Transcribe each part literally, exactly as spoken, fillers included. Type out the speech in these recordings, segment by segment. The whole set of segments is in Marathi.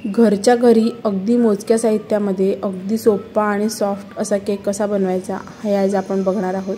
घरच्या घरी अगदी मोजक्या साहित्यामध्ये अगदी सोपा आणि सॉफ्ट असा केक कसा बनवायचा हे आज आपण बघणार आहोत।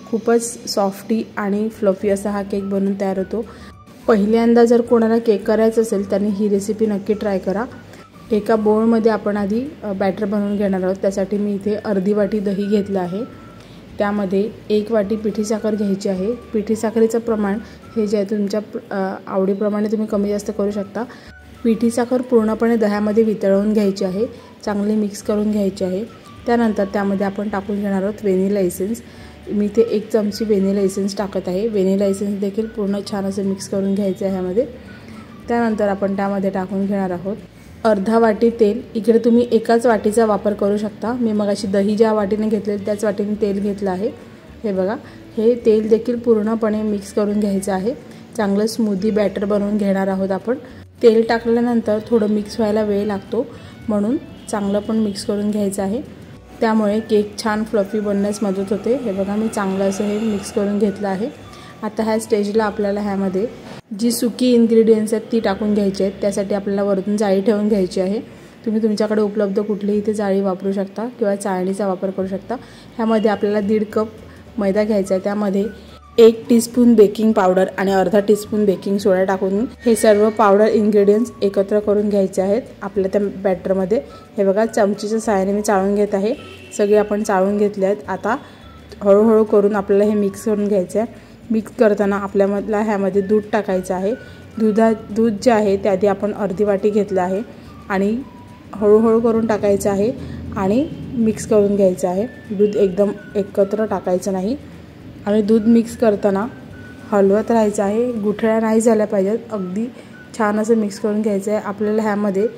खूपच सॉफ्टी आणि फ्लफी असा हा केक बनून तयार होतो। पहिल्यांदा जर कोणाला केक करायचा असेल त्यांनी ही रेसिपी नक्की ट्राय करा। एका बोलमध्ये आपण आधी बॅटर बनवून घेणार आहोत। त्यासाठी मी इथे अर्धी वाटी दही घेतलं आहे। त्यामध्ये एक वाटी पिठी साखर घ्यायची आहे। पिठी साखरेचं प्रमाण हे जे आहे तुमच्या आवडीप्रमाणे तुम्ही कमी जास्त करू शकता। पिठी साखर पूर्णपणे दह्यामध्ये वितळवून घ्यायची आहे, चांगले मिक्स करून घ्यायचे आहे। त्यानंतर त्यामध्ये आपण टाकून घेणार आहोत व्हॅनिला एसेन्स। मी इथे एक चमची व्हॅनिला एसेन्स टाकत आहे। व्हॅनिला एसेन्स देखील पूर्ण छान असं मिक्स करून घ्यायचं आहे ह्यामध्ये। त्यानंतर आपण त्यामध्ये टाकून घेणार आहोत अर्धा वाटी तेल। इकडे तुम्ही एकाच वाटीचा वापर करू शकता। मी मगाशी दही ज्या वाटीने घेतले त्याच वाटीने तेल घेतलं आहे। हे बघा, हे तेल देखील पूर्णपणे मिक्स करून घ्यायचं आहे। चांगलं स्मूदी बॅटर बनवून घेणार आहोत आपण। तेल टाकल्यानंतर थोडं मिक्स व्हायला वेळ लागतो, म्हणून चांगलं पण मिक्स करून घ्यायचं आहे। त्यामुळे केक छान फ्लफी बनण्यास मदत होते। हे बघा, मी चांगलं असं हे मिक्स करून घेतलं आहे। आता ह्या स्टेजला आपल्याला ह्यामध्ये जी सुकी इन्ग्रेडियंट्स आहेत ती टाकून घ्यायची आहेत। त्यासाठी आपल्याला वरतून जाळी ठेवून घ्यायची आहे। तुम्ही तुमच्याकडे उपलब्ध कुठलीही इथे जाळी वापरू शकता किंवा चाळणीचा वापर करू शकता। ह्यामध्ये आपल्याला दीड कप मैदा घ्यायचा आहे। त्यामध्ये एक टीस्पून बेकिंग पावडर आणि अर्धा टीस्पून बेकिंग सोडा टाकून हे सर्व पावडर इन्ग्रेडियंट्स एकत्र करून घ्यायचे आहेत आपल्या त्या बॅटरमध्ये। हे बघा, चमचीच्या सहाय्याने मी चाळून घेत आहे। सगळे आपण चाळून घेतले आहेत। आता हळूहळू करून आपल्याला हे मिक्स करून घ्यायचं आहे। मिक्स करताना आपल्यामधला ह्यामध्ये दूध टाकायचं आहे। दुधा दूध जे आहे ते आधी आपण अर्धी वाटी घेतलं आहे आणि हळूहळू करून टाकायचं आहे आणि मिक्स करून घ्यायचं आहे। दूध एकदम एकत्र टाकायचं नाही आणि दूध मिक्स करताना हलवत राहायचं आहे। गुठळ्या नाही झाल्या पाहिजेत, अगदी छान असं मिक्स करून घ्यायचं आहे। आपल्याला ह्यामध्ये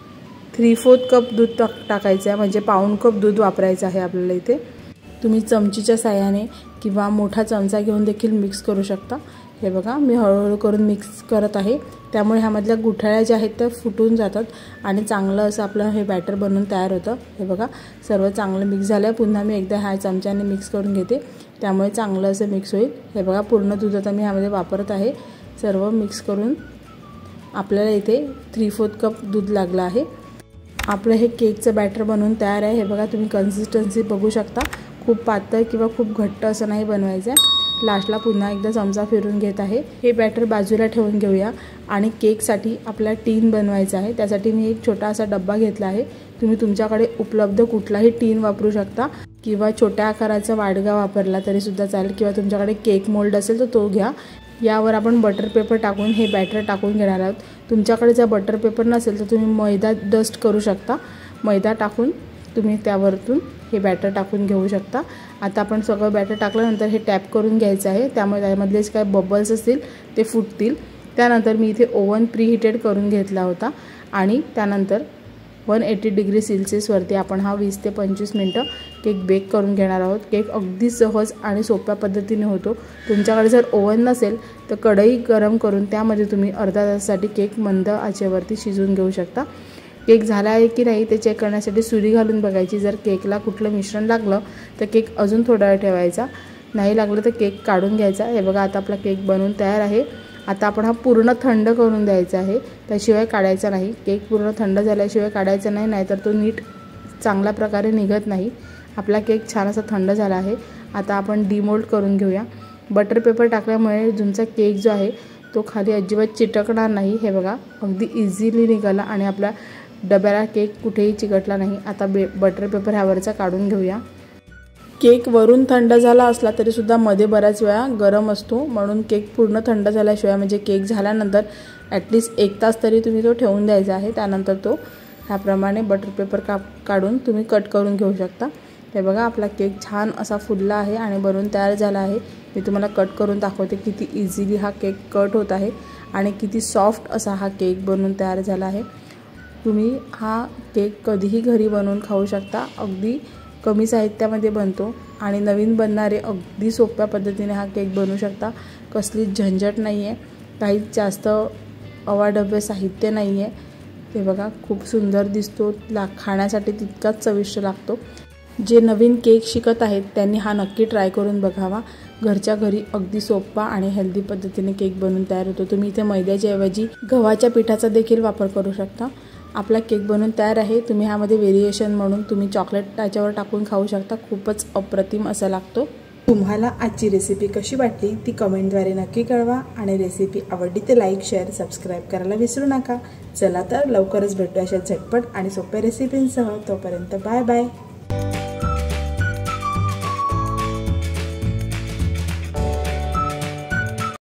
थ्री फोर्थ कप दूध टाक टाकायचं आहे, म्हणजे पाऊण कप दूध वापरायचं आहे आपल्याला इथे। तुम्ही चमचीच्या साह्याने किंवा मोठा चमचा घेऊन देखील मिक्स करू शकता। हे बघा, मी हळूहळू करून मिक्स करत आहे, त्यामुळे ह्यामधल्या गुठळ्या ज्या आहेत त्या फुटून जातात आणि चांगलं असं आपलं हे बॅटर बनवून तयार होतं। हे बघा, सर्व चांगलं मिक्स झालं। पुन्हा मी एकदा ह्या चमच्याने मिक्स करून घेते, त्यामुळे चांगलं असं मिक्स होईल। हे बघा, पूर्ण दूध आता मी ह्यामध्ये वापरत आहे। सर्व मिक्स करून आपल्याला इथे थ्री फोर्थ कप दूध लागलं आहे। आपलं हे केकचं बॅटर बनवून तयार आहे। हे बघा, तुम्ही कन्सिस्टन्सी बघू शकता। खूप पातळ किंवा खूप घट्ट असं नाही बनवायचं आहे। लास्टला पुन्हा एकदा चमचा फिरून घेत आहे। हे बॅटर बाजूला ठेवून घेऊया आणि केकसाठी आपला टीन बनवायचा आहे। त्यासाठी मी एक छोटा असा डब्बा घेतला आहे। तुम्ही तुमच्याकडे उपलब्ध कुठलाही टीन वापरू शकता किंवा छोट्या आकाराचा वाडगा वापरला तरी सुद्धा चालेल, किंवा तुमच्याकडे केक मोल्ड असेल तर तो घ्या। यावर आपण बटर पेपर टाकून हे बॅटर टाकून घेणार आहोत। तुमच्याकडे जर बटर पेपर नसेल तर तुम्ही मैदा डस्ट करू शकता। मैदा टाकून तुम्ही त्यावरतून हे बॅटर टाकून घेऊ शकता। आता आपण सगळं बॅटर टाकल्यानंतर हे टॅप करून घ्यायचं आहे, त्यामुळे त्यामधले जे काय बबल्स असतील ते फुटतील। त्यानंतर मी इथे ओव्हन प्रीहीटेड करून घेतला होता आणि त्यानंतर वन एटी डिग्री सेल्सिअसवरती आपण हा वीस ते पंचवीस मिनटं केक बेक करून घेणार आहोत। केक अगदी सहज आणि सोप्या पद्धतीने होतो। तुमच्याकडे जर ओव्हन नसेल तर कढई गरम करून त्यामध्ये तुम्ही अर्धा तासासाठी केक मंद आचेवरती शिजवून घेऊ शकता। केक झाला आहे की नाही ते चेक करण्यासाठी सुरी घालून बघायची। जर केकला कुठलं मिश्रण लागलं तर केक अजून थोडा वेळ ठेवायचा, नाही लागलं तर केक काढून घ्यायचा। हे बघा, आता आपला केक बनवून तयार आहे। आता आपण हा पूर्ण थंड करून द्यायचा आहे, त्याशिवाय काढायचा नाही। केक पूर्ण थंड झाल्याशिवाय काढायचा नाही, नाहीतर तो नीट चांगल्या प्रकारे निघत नाही। आपला केक छान असा थंड झाला आहे। आता आपण डिमोल्ड करून घेऊया। बटर पेपर टाकल्यामुळे तुमचा केक जो आहे तो खाली अजिबात चिटकणार नाही। हे बघा, अगदी इझिली निघाला आणि आपला डब्याला केक कुठेही चिकटला नाही। आता बे बटर पेपर ह्यावरचा काढून घेऊया। केक वरून थंड झाला असला तरी सुद्धा मध्ये बऱ्याच वेळा गरम असतो, म्हणून केक पूर्ण थंड झाल्याशिवाय म्हणजे केक झाल्यानंतर ॲटलिस्ट एक तास तरी तुम्ही तो ठेवून द्यायचा आहे। त्यानंतर तो ह्याप्रमाणे बटर पेपर का काढून तुम्ही कट करून घेऊ शकता। हे बघा, आपला केक छान असा फुलला आहे आणि बनवून तयार झाला आहे। मी तुम्हाला कट करून दाखवते किती इझिली हा केक कट होत आहे आणि किती सॉफ्ट असा हा केक बनवून तयार झाला आहे। तुम्ही हा केक कधीही घरी बनवून खाऊ शकता। अगदी कमी साहित्यामध्ये बनतो आणि नवीन बनणारे अगदी सोप्या पद्धतीने हा केक बनवू शकता। कसलीच झंझट नाही आहे, काहीच जास्त अवाढव्य साहित्य नाही आहे। हे बघा, खूप सुंदर दिसतो, ला खाण्यासाठी तितकाच चविष्ट लागतो। जे नवीन केक शिकत आहेत त्यांनी हा नक्की ट्राय करून बघावा। घरच्या घरी अगदी सोपा आणि हेल्दी पद्धतीने केक बनवून तयार होतो। तुम्ही इथे मैद्याच्या ऐवजी गव्हाच्या पिठाचा देखील वापर करू शकता। आपला केक बनवून तयार आहे। तुम्ही ह्यामध्ये व्हेरिएशन म्हणून तुम्ही चॉकलेट त्याच्यावर टाकून खाऊ शकता। खूपच अप्रतिम असा लागतो। तुम्हाला आजची रेसिपी कशी वाटली ती कमेंटद्वारे नक्की कळवा आणि रेसिपी आवडली तर लाईक शेअर सबस्क्राईब करायला विसरू नका। चला तर लवकरच भेटू अशा झटपट आणि सोप्या रेसिपींसह। तोपर्यंत बाय बाय।